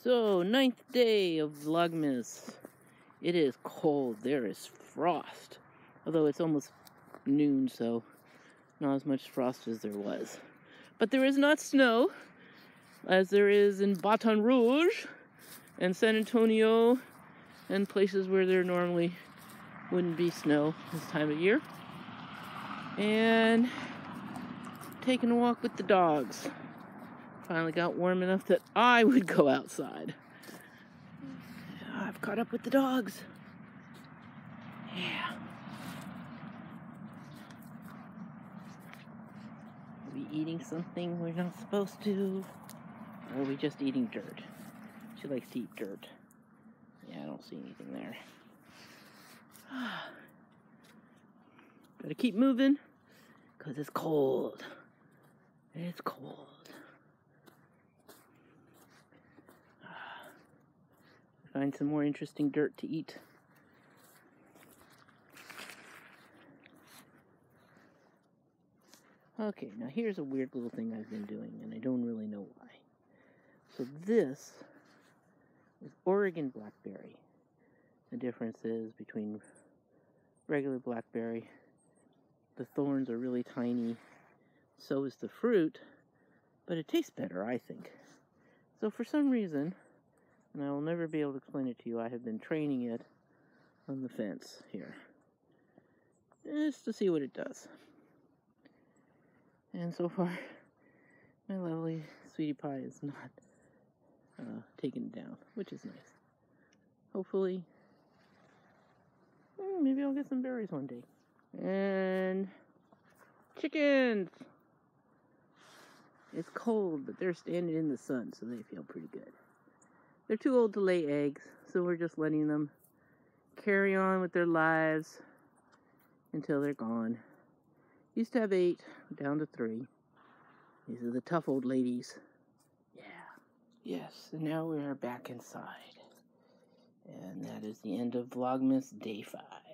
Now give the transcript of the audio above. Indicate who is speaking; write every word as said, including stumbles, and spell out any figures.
Speaker 1: So, ninth day of Vlogmas. It is cold. There is frost. Although it's almost noon, so not as much frost as there was. But there is not snow, as there is in Baton Rouge and San Antonio and places where there normally wouldn't be snow this time of year. And taking a walk with the dogs. Finally got warm enough that I would go outside. I've caught up with the dogs. Yeah. Are we eating something we're not supposed to? Or are we just eating dirt? She likes to eat dirt. Yeah, I don't see anything there. Gotta keep moving, because it's cold. It's cold. Find some more interesting dirt to eat. Okay, now here's a weird little thing I've been doing, and I don't really know why. So this is Oregon blackberry. The difference is between regular blackberry, the thorns are really tiny, so is the fruit, but it tastes better, I think. So for some reason, and I will never be able to explain it to you, I have been training it on the fence here, just to see what it does. And so far, my lovely sweetie pie is not uh, taken down, which is nice. Hopefully, maybe I'll get some berries one day. And chickens! It's cold, but they're standing in the sun, so they feel pretty good. They're too old to lay eggs, so we're just letting them carry on with their lives until they're gone. Used to have eight, down to three. These are the tough old ladies. Yeah. Yes, and now we're back inside. And that is the end of Vlogmas Day five.